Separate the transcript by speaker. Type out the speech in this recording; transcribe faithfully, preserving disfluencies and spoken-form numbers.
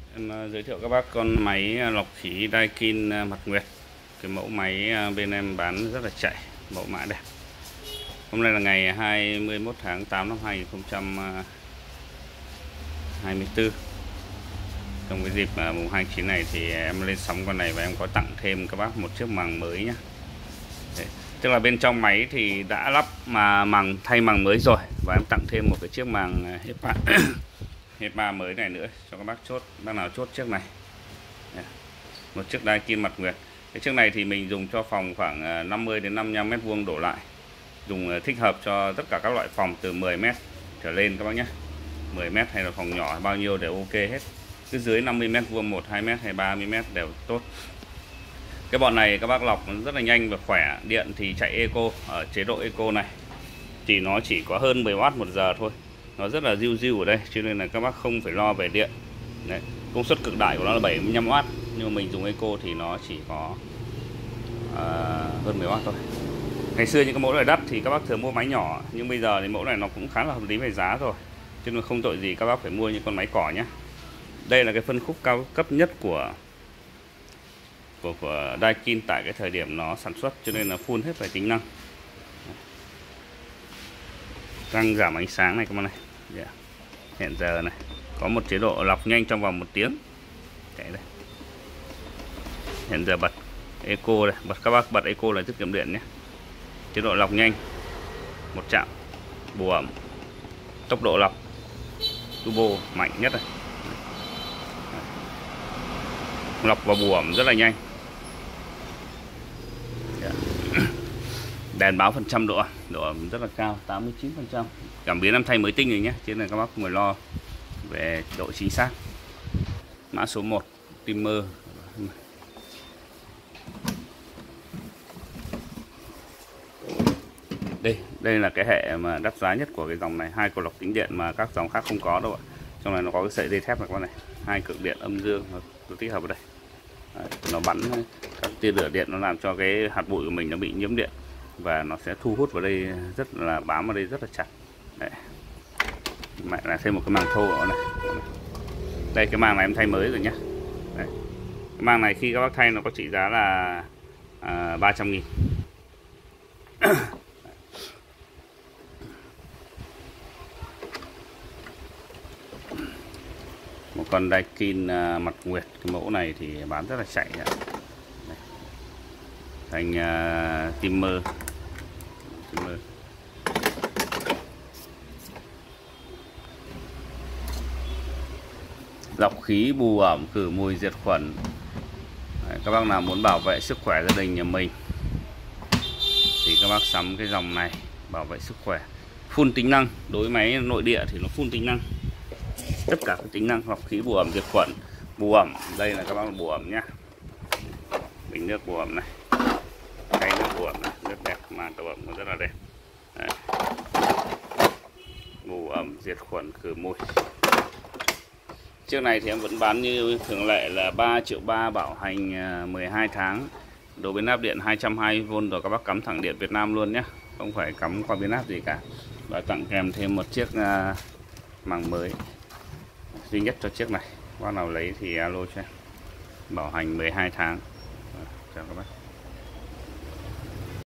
Speaker 1: Em uh, giới thiệu các bác con máy lọc khí Daikin uh, mặt nguyệt. Cái mẫu máy uh, bên em bán rất là chạy, mẫu mã đẹp. Hôm nay là ngày hai mươi mốt tháng tám năm hai nghìn không trăm hai mươi tư. Trong cái dịp uh, mùng hai chín này thì em lên sóng con này và em có tặng thêm các bác một chiếc màng mới nhé. Đấy. Tức là bên trong máy thì đã lắp mà màng thay màng mới rồi, và em tặng thêm một cái chiếc màng HEPA HEPA mới này nữa cho các bác chốt, bác nào chốt chiếc này. Đây. Một chiếc Daikin mặt nguyệt. Cái chiếc này thì mình dùng cho phòng khoảng năm mươi đến năm mươi lăm mét vuông đổ lại. Dùng thích hợp cho tất cả các loại phòng từ mười mét trở lên các bác nhé. mười mét hay là phòng nhỏ bao nhiêu đều ok hết. Cứ dưới năm mươi mét vuông, một, hai mét hay ba mươi mét đều tốt. Cái bọn này các bác lọc rất là nhanh và khỏe. Điện thì chạy eco, ở chế độ eco này thì nó chỉ có hơn mười oát một giờ thôi. Nó rất là diu diu ở đây, cho nên là các bác không phải lo về điện. Đấy. Công suất cực đại của nó là bảy mươi lăm oát, nhưng mà mình dùng eco thì nó chỉ có à, hơn mười oát thôi. Ngày xưa những cái mẫu này đắt thì các bác thường mua máy nhỏ, nhưng bây giờ thì mẫu này nó cũng khá là hợp lý về giá rồi, cho nên không tội gì các bác phải mua những con máy cỏ nhé. Đây là cái phân khúc cao cấp nhất của của, của Daikin tại cái thời điểm nó sản xuất, cho nên là full hết về tính năng. Tăng giảm ánh sáng này các bạn này, yeah. Hẹn giờ này, có một chế độ lọc nhanh trong vòng một tiếng. Đấy đây. Hẹn giờ bật eco đây, bật các bác bật eco là tiết kiệm điện nhé. Chế độ lọc nhanh, một chạm, bù ẩm, tốc độ lọc turbo mạnh nhất này. Lọc và bù ẩm rất là nhanh. Yeah. Đèn báo phần trăm độ ẩm, độ ẩm rất là cao, tám mươi chín phần trăm. Cảm biến em thay mới tinh rồi nhé, cho nên các bác không phải lo về độ chính xác. Mã số một Timer. Đây, đây là cái hệ mà đắt giá nhất của cái dòng này, hai cầu lọc tĩnh điện mà các dòng khác không có đâu ạ. Trong này nó có cái sợi dây thép này các bạn này, hai cực điện âm dương nó tích hợp ở đây. Đấy, nó bắn các tia lửa điện, nó làm cho cái hạt bụi của mình nó bị nhiễm điện và nó sẽ thu hút vào đây, rất là bám vào đây rất là chặt. Đấy. Mẹ là thêm một cái màng thô ở này. Đây, cái màng này em thay mới rồi nhé. Đấy. Cái màng này khi các bác thay nó có trị giá là à, ba trăm nghìn. Một con Daikin uh, mặt nguyệt, cái mẫu này thì bán rất là chạy. Đây. Thành uh, Timer. Timer. Lọc khí, bù ẩm, khử mùi, diệt khuẩn. Đấy, các bác nào muốn bảo vệ sức khỏe gia đình nhà mình thì các bác sắm cái dòng này, bảo vệ sức khỏe. Full tính năng, đối với máy nội địa thì nó full tính năng. Tất cả các tính năng lọc khí, bù ẩm, diệt khuẩn. Bù ẩm, đây là các bác bù ẩm nhá. Bình nước bù ẩm này, khay nước bù ẩm này, rất đẹp, màn tổ ẩm nó rất là đẹp. Đấy. Bù ẩm, diệt khuẩn, khử mùi. Chiếc này thì em vẫn bán như thường lệ là ba triệu ba, bảo hành mười hai tháng. Đối với nắp điện hai trăm hai mươi vôn rồi, các bác cắm thẳng điện Việt Nam luôn nhé, không phải cắm qua biến áp gì cả. Và tặng kèm thêm một chiếc uh, màng mới duy nhất cho chiếc này. Bác nào lấy thì alo cho em. Bảo hành mười hai tháng. Chào các bác.